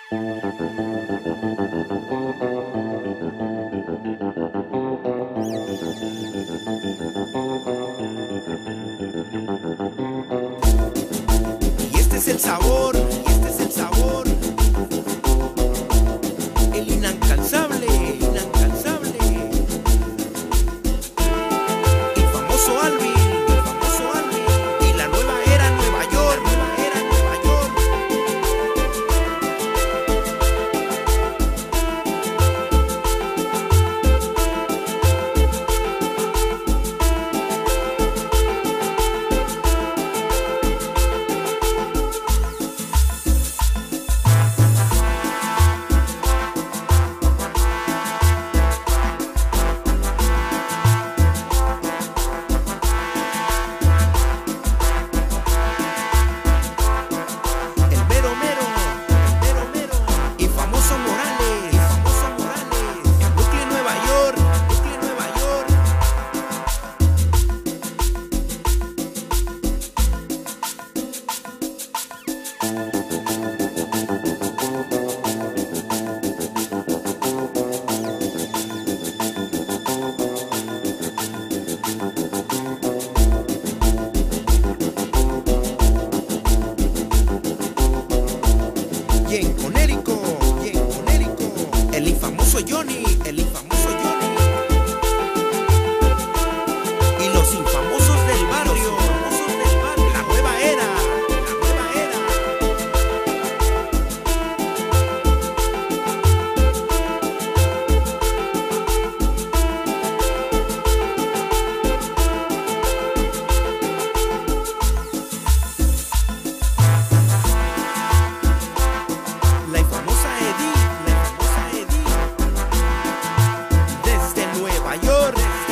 Y este es el sabor, y este es el sabor, el inalcanzable, el famoso Alvin, y la nueva era Nueva York, y en Conérico, el infamoso Johnny, y los infamosos del barrio, la nueva era, la infamosa Edith, desde Nueva York,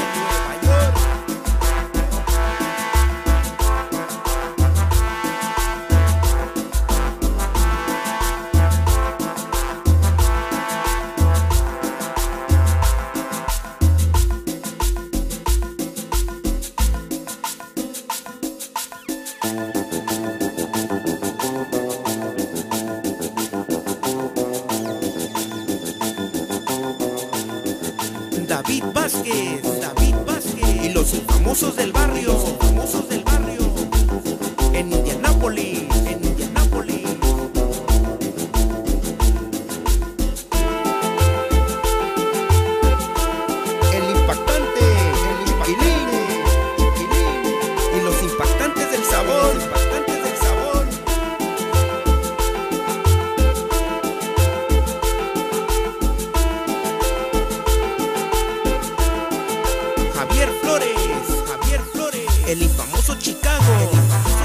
David Vázquez, y los infamosos del barrio, en Indianápolis, el impactante, Chiquilín, y los impactantes del sabor, Javier Flores, el infamoso Chicago.